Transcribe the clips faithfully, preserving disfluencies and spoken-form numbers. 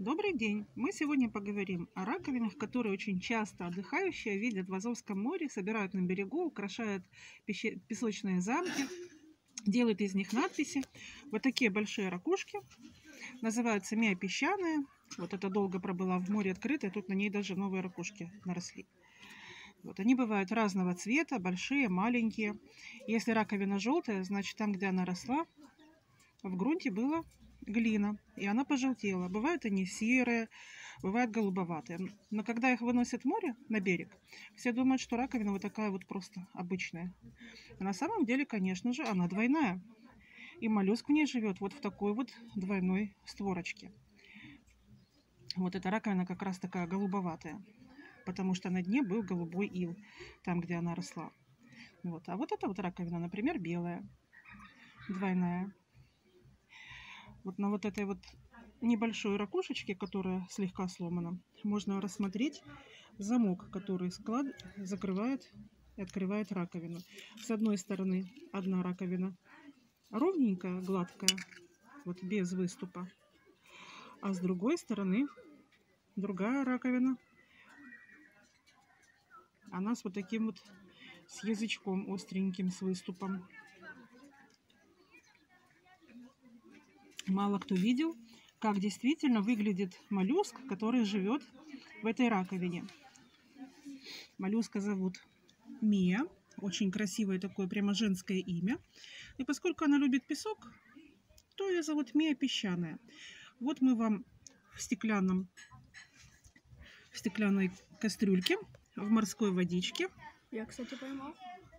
Добрый день! Мы сегодня поговорим о раковинах, которые очень часто отдыхающие видят в Азовском море, собирают на берегу, украшают пеще- песочные замки, делают из них надписи. Вот такие большие ракушки называются миопесчаные. Вот это долго пробыла в море открытой, тут на ней даже новые ракушки наросли. Вот они бывают разного цвета, большие, маленькие. Если раковина желтая, значит там, где она росла, в грунте была глина, и она пожелтела. Бывают они серые, бывают голубоватые. Но когда их выносят в море, на берег, все думают, что раковина вот такая вот просто обычная. А на самом деле, конечно же, она двойная. И моллюск в ней живет вот в такой вот двойной створочке. Вот эта раковина как раз такая голубоватая, потому что на дне был голубой ил, там, где она росла. Вот. А вот эта вот раковина, например, белая, двойная. Вот на вот этой вот небольшой ракушечке, которая слегка сломана, можно рассмотреть замок, который склад закрывает и открывает раковину. С одной стороны одна раковина ровненькая, гладкая, вот без выступа, а с другой стороны другая раковина, она с вот таким вот с язычком остреньким, с выступом. Мало кто видел, как действительно выглядит моллюск, который живет в этой раковине. Моллюска зовут Мия, очень красивое такое, прямо женское имя. И поскольку она любит песок, то ее зовут Мия Песчаная. Вот мы вам в стеклянном, в стеклянной кастрюльке, в морской водичке. Я, кстати, поймал.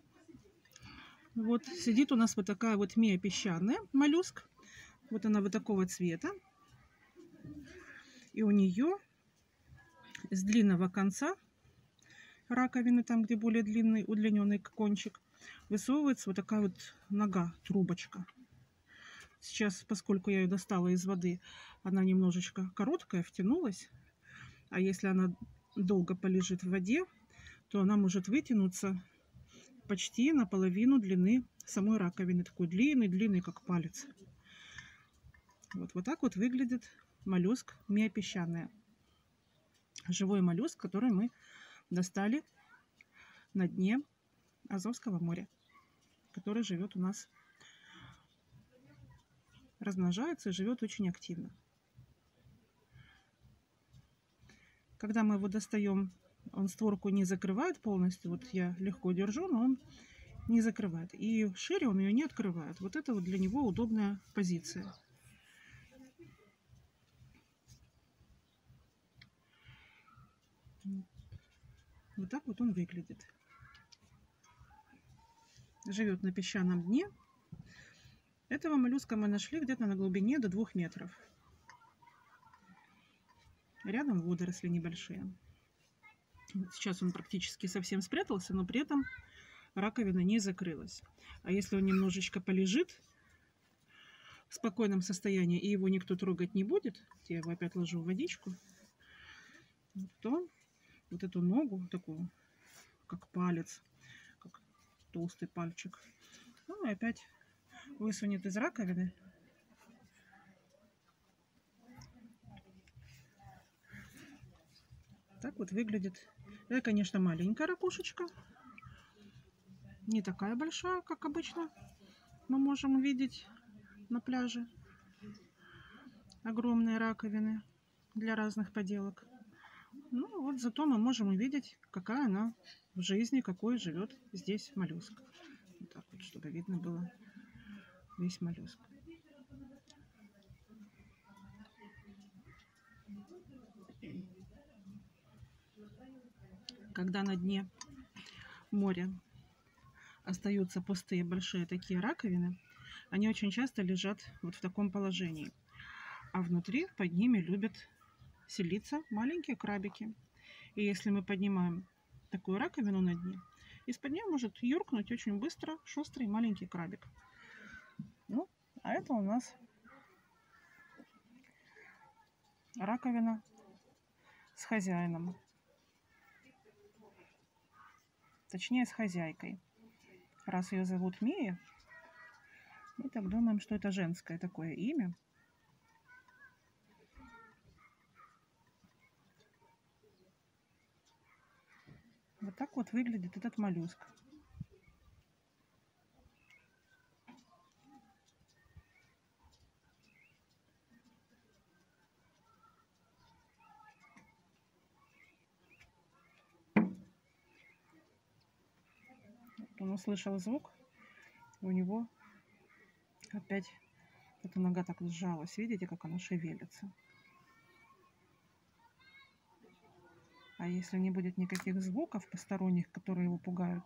Вот сидит у нас вот такая вот Мия Песчаная, моллюск. Вот она вот такого цвета. И у нее с длинного конца раковины, там где более длинный, удлиненный кончик, высовывается вот такая вот нога, трубочка. Сейчас, поскольку я ее достала из воды, она немножечко короткая, втянулась. А если она долго полежит в воде, то она может вытянуться почти наполовину длины самой раковины. Такой длинный, длинный, как палец. Вот, вот так вот выглядит моллюск миопесчаная. Живой моллюск, который мы достали на дне Азовского моря, который живет у нас, размножается и живет очень активно. Когда мы его достаем, он створку не закрывает полностью. Вот я легко держу, но он не закрывает. И шире он ее не открывает. Вот это вот для него удобная позиция. Вот так вот он выглядит. Живет на песчаном дне. Этого моллюска мы нашли где-то на глубине до двух метров. Рядом водоросли небольшие. Вот сейчас он практически совсем спрятался, но при этом раковина не закрылась. А если он немножечко полежит в спокойном состоянии и его никто трогать не будет, я его опять ложу в водичку, то вот эту ногу, такую, как палец, как толстый пальчик, ну и опять высунет из раковины. Так вот выглядит. Это, конечно, маленькая ракушечка. Не такая большая, как обычно мы можем увидеть на пляже. Огромные раковины для разных поделок. Ну вот зато мы можем увидеть, какая она в жизни, какой живет здесь моллюск. Вот так вот, чтобы видно было весь моллюск. Когда на дне моря остаются пустые большие такие раковины, они очень часто лежат вот в таком положении. А внутри под ними любят селиться маленькие крабики. И если мы поднимаем такую раковину на дне, из-под нее может юркнуть очень быстро шустрый маленький крабик. Ну, а это у нас раковина с хозяином. Точнее, с хозяйкой. Раз ее зовут Мия, мы так думаем, что это женское такое имя. Вот так вот выглядит этот моллюск. Он услышал звук, у него опять эта нога так сжалась. Видите, как она шевелится? А если не будет никаких звуков посторонних, которые его пугают,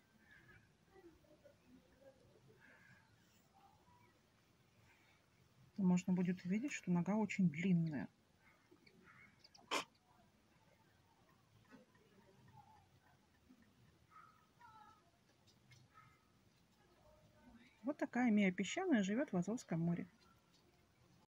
то можно будет увидеть, что нога очень длинная. Вот такая мия песчаная живет в Азовском море.